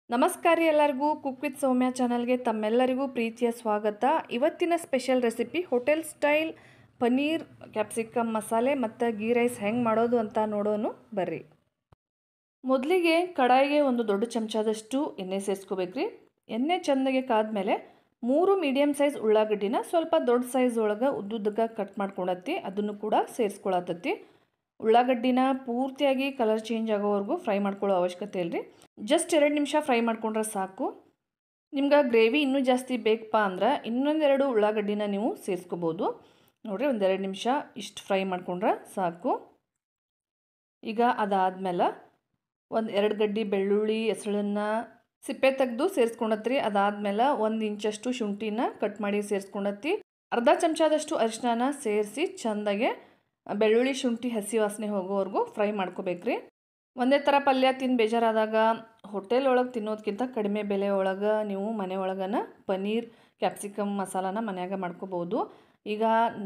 ನಮಸ್ಕಾರ ಎಲ್ಲರಿಗೂ cook with ಸೌಮ್ಯ ಚಾನಲ್ಗೆ ತಮ್ಮೆಲ್ಲರಿಗೂ ಪ್ರೀತಿಯ ಸ್ವಾಗತ. ಇವತ್ತಿನ special recipe hotel style paneer capsicum ಮಸಾಲೆ ಮತ್ತು ಗೀ ರೈಸ್ ಹೆಂಗೆ ಮಾಡೋದು ಅಂತ ನೋಡೋಣ ಬರ್ರಿ. ಮೊದಲಿಗೆ ಕಡಾಯಿಗೆ ಒಂದು ದೊಡ್ಡ ಚಮಚದಷ್ಟು ಎಣ್ಣೆ ಸೇರಿಸ್ಕೋಬೇಕ್ರಿ. ಎಣ್ಣೆ ಚೆಂದಾಗೆ ಕಾದ್ಮೇಲೆ 3 ಮೀಡಿಯಮ್ ಸೈಜ್ ಉಳ್ಳಾಗಡ್ಡಿನ ಸ್ವಲ್ಪ ದೊಡ್ಡ ಸೈಜ್ ಒಳಗೆ ಉದ್ದುದ್ದಕ್ಕೆ ಕಟ್ ಮಾಡ್ಕೊಳತ್ತಿ ಅದನ್ನು ಕೂಡ ಸೇರಿಸ್ಕೊಳತ್ತತಿ. ಉಳ್ಳಾಗಡ್ಡಿನ ಪೂರ್ತಿಯಾಗಿ ಕಲರ್ ಚೇಂಜ್ ಆಗೋವರೆಗೂ ಫ್ರೈ ಮಾಡ್ಕೊಳ್ಳೋ ಅವಶ್ಯಕತೆ ಇಲ್ಲರಿ. ಜಸ್ಟ್ 2 ನಿಮಿಷ ಫ್ರೈ ಮಾಡ್ಕೊಂಡ್ರೆ ಸಾಕು. ನಿಮ್ಗೆ ಗ್ರೇವಿ ಇನ್ನೂ ಜಾಸ್ತಿ ಬೇಕಪ್ಪ ಅಂದ್ರೆ ಇನ್ನೊಂದೆರಡು ಉಳ್ಳಾಗಡ್ಡಿನ ನೀವು ಸೇರಿಸ್ಕೋಬೋದು. ನೋಡಿರಿ, 1-2 ನಿಮಿಷ ಇಷ್ಟು ಫ್ರೈ ಮಾಡ್ಕೊಂಡ್ರೆ ಸಾಕು. ಈಗ ಅದಾದಮೇಲೆ 1-2 ಗಡ್ಡಿ ಬೆಳ್ಳುಳ್ಳಿ ಹೆಸಳನ್ನು ಸಿಪ್ಪೆ ತೆಗೆದು ಸೇರಿಸ್ಕೊಂಡತ್ರಿ. ಅದಾದಮೇಲೆ 1 ಇಂಚಷ್ಟು ಶುಂಠಿನ ಕಟ್ ಮಾಡಿ ಸೇರಿಸ್ಕೊಂಡತ್ತಿ. ಅರ್ಧ ಚಮಚದಷ್ಟು ಅರಿಶಿನ ಸೇರಿಸಿ ಚೆಂದಾಗೆ ಬೆಳ್ಳುಳ್ಳಿ ಶುಂಠಿ ಹಸಿ ವಾಸನೆ ಹೋಗೋವರೆಗೂ ಫ್ರೈ ಮಾಡ್ಕೋಬೇಕ್ರಿ. ಒಂದೇ ಥರ ಪಲ್ಯ ತಿಂದು ಬೇಜಾರಾದಾಗ ಹೋಟೆಲ್ ಒಳಗೆ ತಿನ್ನೋದಕ್ಕಿಂತ ಕಡಿಮೆ ಬೆಲೆ ಒಳಗೆ ನೀವು ಮನೆ ಒಳಗನ ಪನ್ನೀರ್ ಕ್ಯಾಪ್ಸಿಕಮ್ ಮಸಾಲಾನ ಮನ್ಯಾಗ ಮಾಡ್ಕೋಬೋದು. ಈಗ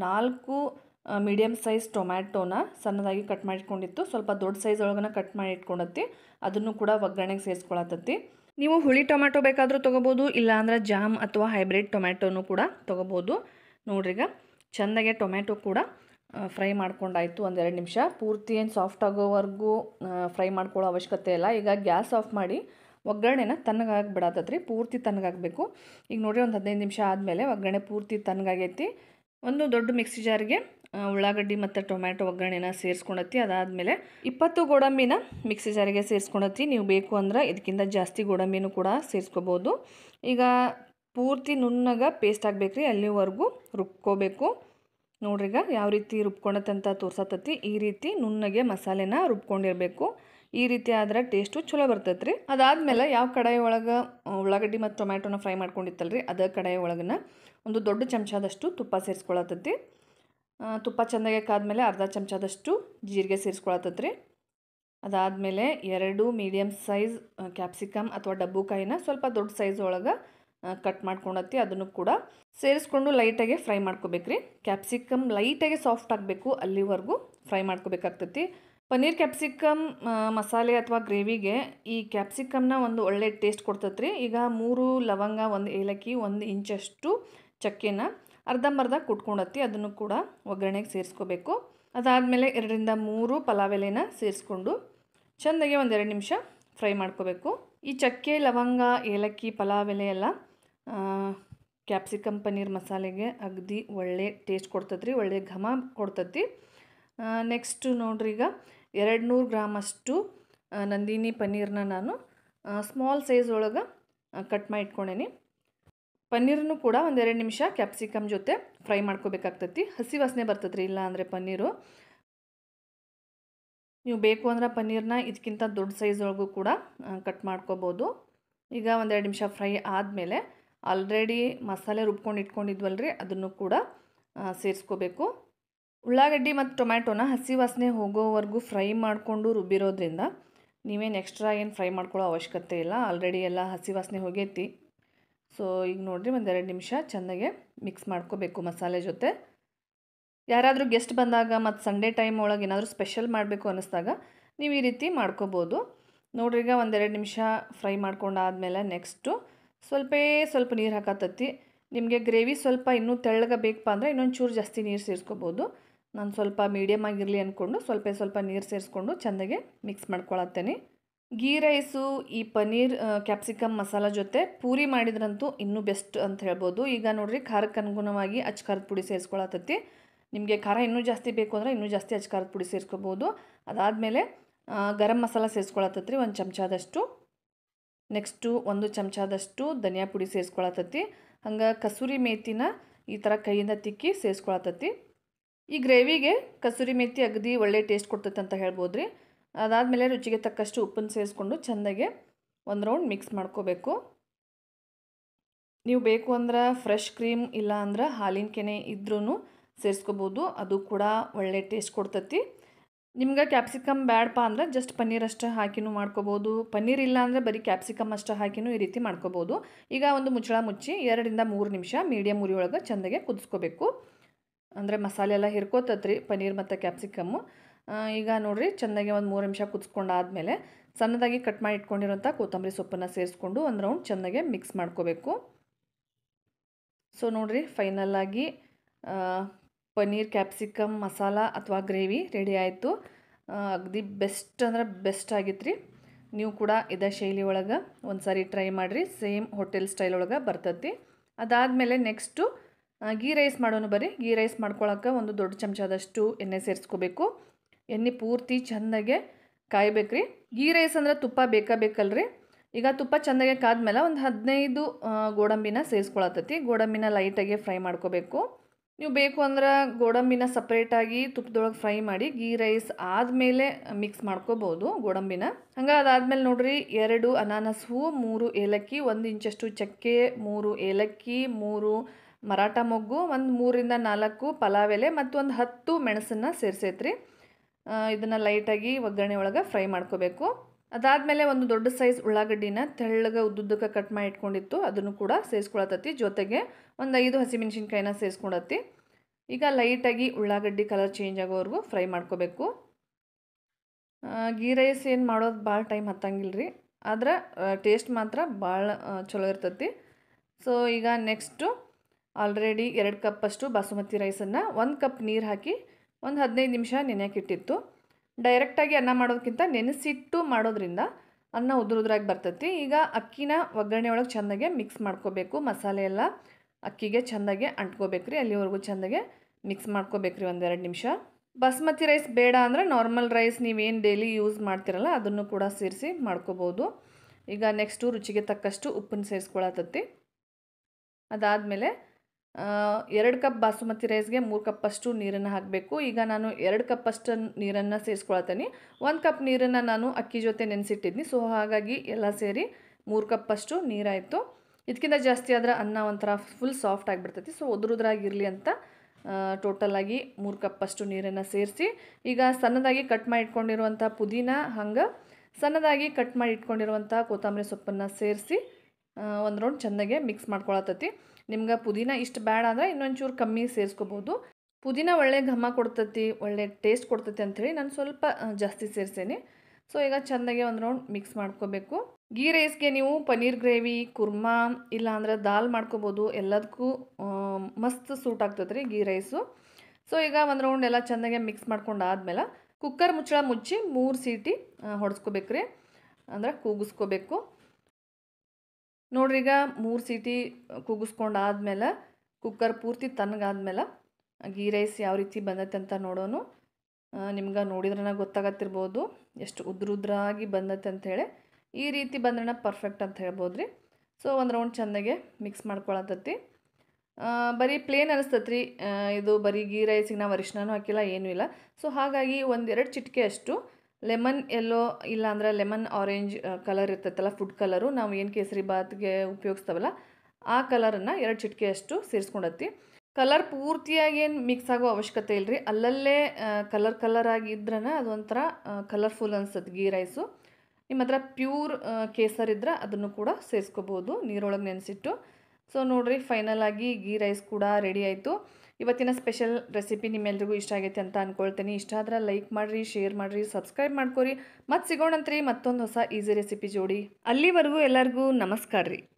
4 ಮೀಡಿಯಮ್ ಸೈಜ್ ಟೊಮ್ಯಾಟೋನ ಸಣ್ಣದಾಗಿ ಕಟ್ ಮಾಡಿಟ್ಕೊಂಡಿತ್ತು, ಸ್ವಲ್ಪ ದೊಡ್ಡ ಸೈಜ್ ಒಳಗನ ಕಟ್ ಮಾಡಿ ಇಟ್ಕೊಂಡತ್ತಿ. ಅದನ್ನು ಕೂಡ ಒಗ್ಗರಣೆಗೆ ಸೇರಿಸ್ಕೊಳತ್ತತಿ. ನೀವು ಹುಳಿ ಟೊಮ್ಯಾಟೊ ಬೇಕಾದರೂ ತೊಗೋಬೋದು, ಇಲ್ಲಾಂದ್ರೆ ಜಾಮ್ ಅಥವಾ ಹೈಬ್ರಿಡ್ ಟೊಮ್ಯಾಟೋನು ಕೂಡ ತೊಗೋಬೋದು. ನೋಡ್ರಿಗ ಚೆಂದಾಗೆ ಟೊಮ್ಯಾಟೊ ಕೂಡ ಫ್ರೈ ಮಾಡ್ಕೊಂಡಾಯಿತು. 1-2 ನಿಮಿಷ ಪೂರ್ತಿ ಏನು ಸಾಫ್ಟ್ ಆಗೋವರೆಗೂ ಫ್ರೈ ಮಾಡ್ಕೊಳ್ಳೋ ಅವಶ್ಯಕತೆ ಇಲ್ಲ. ಈಗ ಗ್ಯಾಸ್ ಆಫ್ ಮಾಡಿ ಒಗ್ಗರಣೆನ ತಣ್ಣಗಾಗಿ ಬಿಡತ್ತತ್ರಿ, ಪೂರ್ತಿ ತಣ್ಣಗಾಗಬೇಕು. ಈಗ ನೋಡಿರಿ, 15 ನಿಮಿಷ ಆದಮೇಲೆ ಒಗ್ಗರಣೆ ಪೂರ್ತಿ ತಣ್ಣಗಾಗೈತಿ. ಒಂದು ದೊಡ್ಡ ಮಿಕ್ಸಿ ಜಾರ್ಗೆ ಉಳ್ಳಾಗಡ್ಡಿ ಮತ್ತು ಟೊಮ್ಯಾಟೊ ಒಗ್ಗರಣೆನ ಸೇರಿಸ್ಕೊಂಡತ್ತಿ. ಅದಾದಮೇಲೆ 20 ಗೋಡಂಬಿನ ಮಿಕ್ಸಿ ಜಾರಿಗೆ ಸೇರಿಸ್ಕೊಂಡತ್ತಿ. ನೀವು ಬೇಕು ಅಂದ್ರೆ ಇದಕ್ಕಿಂತ ಜಾಸ್ತಿ ಗೋಡಂಬಿನೂ ಕೂಡ ಸೇರಿಸ್ಕೋಬೋದು. ಈಗ ಪೂರ್ತಿ ನುಣ್ಣಗೆ ಪೇಸ್ಟ್ ಆಗಬೇಕ್ರಿ, ಅಲ್ಲಿವರೆಗೂ ರುಬ್ಕೋಬೇಕು. ನೋಡ್ರಿಗ ಯಾವ ರೀತಿ ರುಬ್ಕೊಂಡತ್ತಂತ ತೋರ್ಸತ್ತತಿ. ಈ ರೀತಿ ನುಣ್ಣಗೆ ಮಸಾಲೆನ ರುಬ್ಕೊಂಡಿರಬೇಕು. ಈ ರೀತಿ ಆದ್ರೆ ಟೇಸ್ಟು ಚಲೋ ಬರ್ತೈತ್ರಿ. ಅದಾದಮೇಲೆ ಯಾವ ಕಡಾಯಿ ಒಳಗೆ ಉಳ್ಳಾಗಡ್ಡಿ ಮತ್ತು ಟೊಮ್ಯಾಟೊನ ಫ್ರೈ ಮಾಡ್ಕೊಂಡಿತ್ತಲ್ರಿ, ಅದೇ ಕಡಾಯಿ ಒಳಗನ ಒಂದು ದೊಡ್ಡ ಚಮಚದಷ್ಟು ತುಪ್ಪ ಸೇರಿಸ್ಕೊಳತ್ತತಿ. ತುಪ್ಪ ಚೆಂದಾಗೆ ಕಾದ್ಮೇಲೆ ಅರ್ಧ ಚಮಚದಷ್ಟು ಜೀರಿಗೆ ಸೇರಿಸ್ಕೊಳತ್ತತ್ರಿ. ಅದಾದಮೇಲೆ 2 ಮೀಡಿಯಮ್ ಸೈಜ್ ಕ್ಯಾಪ್ಸಿಕಮ್ ಅಥವಾ ಡಬ್ಬುಕಾಯಿನ ಸ್ವಲ್ಪ ದೊಡ್ಡ ಸೈಜ್ ಒಳಗೆ ಕಟ್ ಮಾಡ್ಕೊಂಡತ್ತಿ. ಅದನ್ನು ಕೂಡ ಸೇರಿಸ್ಕೊಂಡು ಲೈಟಾಗಿ ಫ್ರೈ ಮಾಡ್ಕೋಬೇಕ್ರಿ. ಕ್ಯಾಪ್ಸಿಕಮ್ ಲೈಟಾಗಿ ಸಾಫ್ಟ್ ಆಗಬೇಕು, ಅಲ್ಲಿವರೆಗೂ ಫ್ರೈ ಮಾಡ್ಕೋಬೇಕಾಗ್ತೈತಿ. ಪನ್ನೀರ್ ಕ್ಯಾಪ್ಸಿಕಮ್ ಮಸಾಲೆ ಅಥವಾ ಗ್ರೇವಿಗೆ ಈ ಕ್ಯಾಪ್ಸಿಕಮ್ನ ಒಂದು ಒಳ್ಳೆ ಟೇಸ್ಟ್ ಕೊಡ್ತೈತ್ರಿ. ಈಗ 3 ಲವಂಗ, 1 ಏಲಕ್ಕಿ, 1 ಇಂಚಷ್ಟು ಚಕ್ಕೆನ ಅರ್ಧಂಬರ್ಧ ಕುಟ್ಕೊಂಡತ್ತಿ. ಅದನ್ನು ಕೂಡ ಒಗ್ಗರಣೆಗೆ ಸೇರಿಸ್ಕೋಬೇಕು. ಅದಾದಮೇಲೆ 2-3 ಪಲಾವ್ ಎಲೆನ ಸೇರಿಸ್ಕೊಂಡು ಚೆಂದಾಗಿ 1-2 ನಿಮಿಷ ಫ್ರೈ ಮಾಡ್ಕೋಬೇಕು. ಈ ಚಕ್ಕೆ, ಲವಂಗ, ಏಲಕ್ಕಿ, ಪಲಾವ್ ಎಲೆ ಎಲ್ಲ ಕ್ಯಾಪ್ಸಿಕಮ್ ಪನ್ನೀರ್ ಮಸಾಲೆಗೆ ಅಗದಿ ಒಳ್ಳೆ ಟೇಸ್ಟ್ ಕೊಡ್ತೈತ್ರಿ, ಒಳ್ಳೆ ಘಮ ಕೊಡ್ತೈತಿ. ನೆಕ್ಸ್ಟ್ ನೋಡ್ರಿ, ಈಗ 200 ಗ್ರಾಮಷ್ಟು ನಂದಿನಿ ಪನ್ನೀರ್ನ ನಾನು ಸ್ಮಾಲ್ ಸೈಜ್ ಒಳಗೆ ಕಟ್ ಮಾಡಿ ಇಟ್ಕೊಂಡೇನಿ. ಪನ್ನೀರನ್ನು ಕೂಡ 1-2 ನಿಮಿಷ ಕ್ಯಾಪ್ಸಿಕಮ್ ಜೊತೆ ಫ್ರೈ ಮಾಡ್ಕೋಬೇಕಾಗ್ತೈತಿ. ಹಸಿ ವಾಸನೆ ಬರ್ತೈತ್ರಿ ಇಲ್ಲ ಅಂದರೆ ಪನ್ನೀರು. ನೀವು ಬೇಕು ಅಂದ್ರೆ ಪನ್ನೀರ್ನ ಇದಕ್ಕಿಂತ ದೊಡ್ಡ ಸೈಜ್ ಒಳಗೂ ಕೂಡ ಕಟ್ ಮಾಡ್ಕೋಬೋದು. ಈಗ 1-2 ನಿಮಿಷ ಫ್ರೈ ಆದಮೇಲೆ ಆಲ್ರೆಡಿ ಮಸಾಲೆ ರುಬ್ಕೊಂಡು ಇಟ್ಕೊಂಡಿದ್ವಲ್ರಿ, ಅದನ್ನು ಕೂಡ ಸೇರಿಸ್ಕೋಬೇಕು. ಉಳ್ಳಾಗಡ್ಡಿ ಮತ್ತು ಟೊಮ್ಯಾಟೊನ ಹಸಿ ವಾಸನೆ ಹೋಗೋವರೆಗೂ ಫ್ರೈ ಮಾಡಿಕೊಂಡು ರುಬ್ಬಿರೋದ್ರಿಂದ ನೀವೇನು ಎಕ್ಸ್ಟ್ರಾ ಏನು ಫ್ರೈ ಮಾಡ್ಕೊಳ್ಳೋ ಅವಶ್ಯಕತೆ ಇಲ್ಲ, ಆಲ್ರೆಡಿ ಎಲ್ಲ ಹಸಿ ವಾಸನೆ ಹೋಗೈತಿ. ಸೊ ಈಗ ನೋಡಿರಿ, 1-2 ನಿಮಿಷ ಚೆಂದಾಗೆ ಮಿಕ್ಸ್ ಮಾಡ್ಕೋಬೇಕು ಮಸಾಲೆ ಜೊತೆ. ಯಾರಾದರೂ ಗೆಸ್ಟ್ ಬಂದಾಗ ಮತ್ತು ಸಂಡೇ ಟೈಮ್ ಒಳಗೆ ಏನಾದರೂ ಸ್ಪೆಷಲ್ ಮಾಡಬೇಕು ಅನ್ನಿಸ್ದಾಗ ನೀವು ಈ ರೀತಿ ಮಾಡ್ಕೋಬೋದು. ನೋಡ್ರಿ, ಈಗ 1-2 ನಿಮಿಷ ಫ್ರೈ ಮಾಡ್ಕೊಂಡಾದ್ಮೇಲೆ ನೆಕ್ಸ್ಟು ಸ್ವಲ್ಪ ನೀರು ಹಾಕತ್ತತಿ. ನಿಮಗೆ ಗ್ರೇವಿ ಸ್ವಲ್ಪ ಇನ್ನೂ ತೆಳ್ಳಗೆ ಬೇಕಪ್ಪ ಅಂದರೆ ಇನ್ನೊಂದು ಚೂರು ಜಾಸ್ತಿ ನೀರು ಸೇರಿಸ್ಕೋಬೋದು. ನಾನು ಸ್ವಲ್ಪ ಮೀಡಿಯಮ್ ಆಗಿರಲಿ ಅಂದ್ಕೊಂಡು ಸ್ವಲ್ಪ ನೀರು ಸೇರಿಸ್ಕೊಂಡು ಚೆಂದಾಗೆ ಮಿಕ್ಸ್ ಮಾಡ್ಕೊಳತ್ತೇನೆ. ಗೀ ರೈಸು ಈ ಪನ್ನೀರ್ ಕ್ಯಾಪ್ಸಿಕಮ್ ಮಸಾಲ ಜೊತೆ ಪೂರಿ ಮಾಡಿದ್ರಂತೂ ಇನ್ನೂ ಬೆಸ್ಟ್ ಅಂತ ಹೇಳ್ಬೋದು. ಈಗ ನೋಡಿರಿ, ಖಾರಕ್ಕೆ ಅನುಗುಣವಾಗಿ ಅಚ್ಕಾರದ ಪುಡಿ ಸೇರಿಸ್ಕೊಳತ್ತತಿ. ನಿಮಗೆ ಖಾರ ಇನ್ನೂ ಜಾಸ್ತಿ ಬೇಕು ಅಂದರೆ ಇನ್ನೂ ಜಾಸ್ತಿ ಅಚ್ಕಾರದ ಪುಡಿ ಸೇರಿಸ್ಕೋಬೋದು. ಅದಾದಮೇಲೆ ಗರಂ ಮಸಾಲ ಸೇರಿಸ್ಕೊಳತ್ತತ್ರಿ 1 ಚಮಚದಷ್ಟು. ನೆಕ್ಸ್ಟು 1 ಚಮಚದಷ್ಟು ಧನಿಯಾ ಪುಡಿ ಸೇರಿಸ್ಕೊಳತ್ತತಿ. ಹಂಗೆ ಕಸೂರಿ ಮೇಥಿನ ಈ ಥರ ಕೈಯಿಂದ ತಿಕ್ಕಿ ಸೇರಿಸ್ಕೊಳತ್ತತಿ. ಈ ಗ್ರೇವಿಗೆ ಕಸೂರಿ ಮೇಥಿ ಅಗದಿ ಒಳ್ಳೆ ಟೇಸ್ಟ್ ಕೊಡ್ತೈತೆ ಅಂತ ಹೇಳ್ಬೋದು ರೀ. ಅದಾದಮೇಲೆ ರುಚಿಗೆ ತಕ್ಕಷ್ಟು ಉಪ್ಪನ್ನು ಸೇರಿಸ್ಕೊಂಡು ಚೆಂದಾಗೆ 1 ರೌಂಡ್ ಮಿಕ್ಸ್ ಮಾಡ್ಕೋಬೇಕು. ನೀವು ಬೇಕು ಅಂದ್ರೆ ಫ್ರೆಶ್ ಕ್ರೀಮ್ ಇಲ್ಲ ಅಂದ್ರೆ ಹಾಲಿನ ಕೆನೆ ಇದ್ರೂ ಸೇರಿಸ್ಕೋಬೋದು, ಅದು ಕೂಡ ಒಳ್ಳೆ ಟೇಸ್ಟ್ ಕೊಡ್ತೈತಿ. ನಿಮ್ಗೆ ಕ್ಯಾಪ್ಸಿಕಮ್ ಬ್ಯಾಡಪ್ಪ ಅಂದ್ರೆ ಜಸ್ಟ್ ಪನ್ನೀರ್ ಅಷ್ಟೇ ಹಾಕಿನೂ ಮಾಡ್ಕೋಬೋದು. ಪನ್ನೀರ್ ಇಲ್ಲ ಅಂದರೆ ಬರೀ ಕ್ಯಾಪ್ಸಿಕಮ್ ಅಷ್ಟೇ ಹಾಕಿನೂ ಈ ರೀತಿ ಮಾಡ್ಕೋಬೋದು. ಈಗ ಒಂದು ಮುಚ್ಚಳ ಮುಚ್ಚಿ 2-3 ನಿಮಿಷ ಮೀಡಿಯಮ್ ಉರಿ ಒಳಗೆ ಚೆಂದಾಗೆ ಕುದಿಸ್ಕೋಬೇಕು. ಅಂದರೆ ಮಸಾಲೆ ಎಲ್ಲ ಹಿರ್ಕೋತತ್ರಿ ಪನ್ನೀರ್ ಮತ್ತು ಕ್ಯಾಪ್ಸಿಕಮ್ಮು. ಈಗ ನೋಡಿರಿ, ಚೆಂದಾಗೆ 1-3 ನಿಮಿಷ ಕುದಿಸ್ಕೊಂಡಾದ್ಮೇಲೆ ಸಣ್ಣದಾಗಿ ಕಟ್ ಮಾಡಿ ಇಟ್ಕೊಂಡಿರೋಂಥ ಕೊತ್ತಂಬರಿ ಸೊಪ್ಪನ್ನು ಸೇರಿಸ್ಕೊಂಡು ಒಂದು ರೌಂಡ್ ಚೆನ್ನಾಗೆ ಮಿಕ್ಸ್ ಮಾಡ್ಕೋಬೇಕು. ಸೊ ನೋಡಿರಿ, ಫೈನಲ್ಲಾಗಿ ಪನ್ನೀರ್ ಕ್ಯಾಪ್ಸಿಕಮ್ ಮಸಾಲ ಅಥವಾ ಗ್ರೇವಿ ರೆಡಿ ಆಯಿತು. ಅಗದಿ ಬೆಸ್ಟ್ ಅಂದ್ರೆ ಬೆಸ್ಟ್ ಆಗಿತ್ತು ರೀ. ನೀವು ಕೂಡ ಇದೇ ಶೈಲಿ ಒಳಗೆ ಒಂದು ಸಾರಿ ಟ್ರೈ ಮಾಡಿರಿ, ಸೇಮ್ ಹೋಟೆಲ್ ಸ್ಟೈಲ್ ಒಳಗೆ ಬರ್ತೈತಿ. ಅದಾದಮೇಲೆ ನೆಕ್ಸ್ಟು ಗೀ ರೈಸ್ ಮಾಡೋನು ಬರ್ರಿ. ಗೀ ರೈಸ್ ಮಾಡ್ಕೊಳಕ್ಕೆ ಒಂದು ದೊಡ್ಡ ಚಮಚದಷ್ಟು ಎಣ್ಣೆ ಸೇರಿಸ್ಕೋಬೇಕು. ಎಣ್ಣೆ ಪೂರ್ತಿ ಚೆಂದಾಗೆ ಕಾಯ್ಬೇಕ್ರಿ. ಗೀ ರೈಸ್ ಅಂದ್ರೆ ತುಪ್ಪ ಬೇಕಲ್ರಿ. ಈಗ ತುಪ್ಪ ಚೆಂದಾಗೆ ಕಾದ್ಮೇಲೆ ಒಂದು 15 ಗೋಡಂಬಿನ ಸೇರಿಸ್ಕೊಳತೈತಿ. ಗೋಡಂಬಿನ ಲೈಟಾಗಿ ಫ್ರೈ ಮಾಡ್ಕೋಬೇಕು. ನೀವು ಬೇಕು ಅಂದ್ರೆ ಗೋಡಂಬಿನ ಸಪ್ರೇಟಾಗಿ ತುಪ್ಪದೊಳಗೆ ಫ್ರೈ ಮಾಡಿ ಗೀ ರೈಸ್ ಆದಮೇಲೆ ಮಿಕ್ಸ್ ಮಾಡ್ಕೋಬೋದು ಗೋಡಂಬಿನ. ಹಂಗೆ ಅದಾದಮೇಲೆ ನೋಡ್ರಿ, 2 ಅನಾನಸ್ ಹೂವು, 3 ಏಲಕ್ಕಿ, 1 ಇಂಚಷ್ಟು ಚಕ್ಕೆ, 3 ಏಲಕ್ಕಿ, 3 ಮರಾಠ ಮೊಗ್ಗು, ಒಂದು 3 ರಿಂದ 4 ಪಲಾವ್ ಎಲೆ ಮತ್ತು ಒಂದು 10 ಮೆಣಸನ್ನು ಸೇರಿಸೈತ್ರಿ. ಇದನ್ನು ಲೈಟಾಗಿ ಒಗ್ಗರಣೆ ಒಳಗೆ ಫ್ರೈ ಮಾಡ್ಕೋಬೇಕು. ಅದಾದಮೇಲೆ ಒಂದು ದೊಡ್ಡ ಸೈಜ್ ಉಳ್ಳಾಗಡ್ಡಿನ ತೆಳ್ಳಗೆ ಉದ್ದುದ್ದಕ್ಕೆ ಕಟ್ ಮಾಡಿ ಇಟ್ಕೊಂಡಿತ್ತು, ಅದನ್ನು ಕೂಡ ಸೇರಿಸ್ಕೊಳತೈತಿ. ಜೊತೆಗೆ ಒಂದು 5 ಹಸಿಮೆಣಸಿನ್ಕಾಯಿನ ಸೇರಿಸ್ಕೊಳತ್ತಿ. ಈಗ ಲೈಟಾಗಿ ಉಳ್ಳಾಗಡ್ಡಿ ಕಲರ್ ಚೇಂಜ್ ಆಗೋವರೆಗೂ ಫ್ರೈ ಮಾಡ್ಕೋಬೇಕು. ಗೀ ರೈಸ್ ಏನು ಮಾಡೋದು ಭಾಳ ಟೈಮ್ ಹತ್ತಂಗಿಲ್ಲ ರೀ, ಆದ್ರೆ ಟೇಸ್ಟ್ ಮಾತ್ರ ಭಾಳ ಚಲೋ ಇರ್ತೈತಿ. ಸೊ ಈಗ ನೆಕ್ಸ್ಟು ಆಲ್ರೆಡಿ 2 ಕಪ್ಪಷ್ಟು ಬಾಸುಮತಿ ರೈಸನ್ನು 1 ಕಪ್ ನೀರು ಹಾಕಿ ಒಂದು 15 ನಿಮಿಷ ನೆನೆಯಕ್ಕಿಟ್ಟಿತ್ತು. ಡೈರೆಕ್ಟಾಗಿ ಅನ್ನ ಮಾಡೋದಕ್ಕಿಂತ ನೆನೆಸಿಟ್ಟು ಮಾಡೋದ್ರಿಂದ ಅನ್ನ ಉದುರಾಗಿ ಬರ್ತೈತಿ. ಈಗ ಅಕ್ಕಿನ ಒಗ್ಗರಣೆ ಒಳಗೆ ಚೆಂದಾಗೆ ಮಿಕ್ಸ್ ಮಾಡ್ಕೋಬೇಕು. ಮಸಾಲೆ ಎಲ್ಲ ಅಕ್ಕಿಗೆ ಚೆಂದಾಗೆ ಅಂಟ್ಕೋಬೇಕ್ರಿ. ಅಲ್ಲಿವರೆಗೂ ಚೆಂದಾಗೆ ಮಿಕ್ಸ್ ಮಾಡ್ಕೋಬೇಕ್ರಿ 1-2 ನಿಮಿಷ. ಬಾಸ್ಮತಿ ರೈಸ್ ಬೇಡ ಅಂದರೆ ನಾರ್ಮಲ್ ರೈಸ್ ನೀವೇನು ಡೈಲಿ ಯೂಸ್ ಮಾಡ್ತಿರಲ್ಲ ಅದನ್ನು ಕೂಡ ಸೇರಿಸಿ ಮಾಡ್ಕೋಬೋದು. ಈಗ ನೆಕ್ಸ್ಟು ರುಚಿಗೆ ತಕ್ಕಷ್ಟು ಉಪ್ಪನ್ನು ಸೇರಿಸ್ಕೊಳತೈತಿ. ಅದಾದಮೇಲೆ 2 ಕಪ್ ಬಾಸುಮತಿ ರೈಸ್ಗೆ 3 ಕಪ್ಪಷ್ಟು ನೀರನ್ನು ಹಾಕಬೇಕು. ಈಗ ನಾನು 2 ಕಪ್ಪಷ್ಟು ನೀರನ್ನು ಸೇರಿಸ್ಕೊಳತ್ತೀನಿ. 1 ಕಪ್ ನೀರನ್ನು ನಾನು ಅಕ್ಕಿ ಜೊತೆ ನೆನೆಸಿಟ್ಟಿದ್ನಿ. ಸೊ ಹಾಗಾಗಿ ಎಲ್ಲ ಸೇರಿ 3 ಕಪ್ಪಷ್ಟು ನೀರಾಯಿತು. ಇದಕ್ಕಿಂತ ಜಾಸ್ತಿ ಆದರೆ ಅನ್ನ ಒಂಥರ ಫುಲ್ ಸಾಫ್ಟ್ ಆಗಿಬಿಡ್ತೈತಿ. ಸೊ ಉದುರಾಗಿರಲಿ ಅಂತ ಟೋಟಲಾಗಿ 3 ಕಪ್ಪಷ್ಟು ನೀರನ್ನು ಸೇರಿಸಿ ಈಗ ಸಣ್ಣದಾಗಿ ಕಟ್ ಮಾಡಿ ಇಟ್ಕೊಂಡಿರುವಂಥ ಪುದೀನ ಹಂಗೆ ಸಣ್ಣದಾಗಿ ಕಟ್ ಮಾಡಿ ಇಟ್ಕೊಂಡಿರುವಂಥ ಕೊತ್ತಂಬರಿ ಸೊಪ್ಪನ್ನು ಸೇರಿಸಿ ಒಂದು ರೌಂಡ್ ಚೆನ್ನಾಗೆ ಮಿಕ್ಸ್ ಮಾಡ್ಕೊಳತೈತಿ. ನಿಮ್ಗೆ ಪುದೀನ ಇಷ್ಟು ಬೇಡ ಅಂದರೆ ಇನ್ನೊಂಚೂರು ಕಮ್ಮಿ ಸೇರಿಸ್ಕೋಬೋದು. ಪುದೀನ ಒಳ್ಳೆ ಘಮ ಕೊಡ್ತೈತಿ, ಒಳ್ಳೆ ಟೇಸ್ಟ್ ಕೊಡ್ತೈತಿ ಅಂಥೇಳಿ ನಾನು ಸ್ವಲ್ಪ ಜಾಸ್ತಿ ಸೇರಿಸೇನೆ. ಸೊ ಈಗ ಚೆಂದಾಗೆ ಒಂದು ರೌಂಡ್ ಮಿಕ್ಸ್ ಮಾಡ್ಕೋಬೇಕು. ಗೀ ರೈಸ್ಗೆ ನೀವು ಪನ್ನೀರ್ ಗ್ರೇವಿ, ಕುರ್ಮಾ ಇಲ್ಲ ಅಂದ್ರೆ ದಾಲ್ ಮಾಡ್ಕೋಬೋದು. ಎಲ್ಲದಕ್ಕೂ ಮಸ್ತ್ ಸೂಟ್ ಆಗ್ತೈತೆ ರೀ ಗೀ ರೈಸು. ಸೊ ಈಗ ಒಂದು ರೌಂಡ್ ಎಲ್ಲ ಚೆಂದಾಗೆ ಮಿಕ್ಸ್ ಮಾಡ್ಕೊಂಡು ಆದಮೇಲೆ ಕುಕ್ಕರ್ ಮುಚ್ಚಳ ಮುಚ್ಚಿ 3 ಸೀಟಿ ಹೊಡೆಸ್ಕೋಬೇಕ್ರಿ, ಅಂದ್ರೆ ಕೂಗಿಸ್ಕೋಬೇಕು. ನೋಡ್ರಿ, ಈಗ 3 ಸೀಟಿ ಕೂಗಿಸ್ಕೊಂಡು ಆದಮೇಲೆ ಕುಕ್ಕರ್ ಪೂರ್ತಿ ತಣ್ಣಗಾದ್ಮೇಲೆ ಗೀ ರೈಸ್ ಯಾವ ರೀತಿ ಬಂದೈತೆ ಅಂತ ನೋಡೋನು. ನಿಮ್ಗೆ ನೋಡಿದ್ರನ ಗೊತ್ತಾಗತ್ತಿರ್ಬೋದು ಎಷ್ಟು ಉದ್ರಾಗಿ ಬಂದೈತೆ ಅಂಥೇಳಿ. ಈ ರೀತಿ ಬಂದ್ರನ ಪರ್ಫೆಕ್ಟ್ ಅಂತ ಹೇಳ್ಬೋದು ರೀ. ಸೊ ಒಂದು ರೌಂಡ್ ಚೆಂದಾಗೆ ಮಿಕ್ಸ್ ಮಾಡ್ಕೊಳತೈತಿ. ಬರೀ ಪ್ಲೇನ್ ಅನಿಸ್ತೈತೆ ರೀ ಇದು. ಬರೀ ಗೀ ರೈಸಿಗೆ ನಾವು ಅರಿಶಿನೂ ಹಾಕಿಲ್ಲ, ಏನೂ ಇಲ್ಲ. ಸೊ ಹಾಗಾಗಿ 1-2 ಚಿಟಿಕೆ ಅಷ್ಟು ಲೆಮನ್ ಎಲ್ಲೋ ಇಲ್ಲ ಅಂದ್ರೆ ಲೆಮನ್ ಆರೆಂಜ್ ಕಲರ್ ಇರ್ತೈತಲ್ಲ, ಫುಡ್ ಕಲರು, ನಾವು ಏನು ಕೇಸರಿ ಬಾತ್ಗೆ ಉಪಯೋಗಿಸ್ತಾವಲ್ಲ ಆ ಕಲರನ್ನು 2 ಚಿಟಿಕೆ ಅಷ್ಟು ಸೇರಿಸ್ಕೊಂಡತ್ತಿ. ಕಲರ್ ಪೂರ್ತಿಯಾಗಿ ಏನು ಮಿಕ್ಸ್ ಆಗೋ ಅವಶ್ಯಕತೆ ಇಲ್ಲ ರೀ. ಅಲ್ಲಲ್ಲೇ ಕಲರ್ ಆಗಿದ್ರನ ಅದೊಂಥರ ಕಲರ್ಫುಲ್ ಅನಿಸ್ತದೆ ಗೀ ರೈಸು. ನಿಮ್ಮ ಹತ್ರ ಪ್ಯೂರ್ ಕೇಸರ್ ಇದ್ರೆ ಅದನ್ನು ಕೂಡ ಸೇರಿಸ್ಕೋಬೋದು ನೀರೊಳಗೆ ನೆನೆಸಿಟ್ಟು. ಸೊ ನೋಡಿರಿ, ಫೈನಲಾಗಿ ಗೀ ರೈಸ್ ಕೂಡ ರೆಡಿ ಆಯಿತು. ಇವತ್ತಿನ ಸ್ಪೆಷಲ್ ರೆಸಿಪಿ ನಿಮ್ಮೆಲ್ರಿಗೂ ಇಷ್ಟ ಆಗೈತೆ ಅಂತ ಅಂದ್ಕೊಳ್ತೀನಿ. ಇಷ್ಟ ಆದ್ರೆ ಲೈಕ್ ಮಾಡಿರಿ, ಶೇರ್ ಮಾಡಿರಿ, ಸಬ್ಸ್ಕ್ರೈಬ್ ಮಾಡ್ಕೊರಿ. ಮತ್ತೆ ಸಿಗೋಣಂತ್ರಿ ಮತ್ತೊಂದು ಹೊಸ ಈಸಿ ರೆಸಿಪಿ ಜೋಡಿ. ಅಲ್ಲಿವರೆಗೂ ಎಲ್ಲರಿಗೂ ನಮಸ್ಕಾರ ರೀ.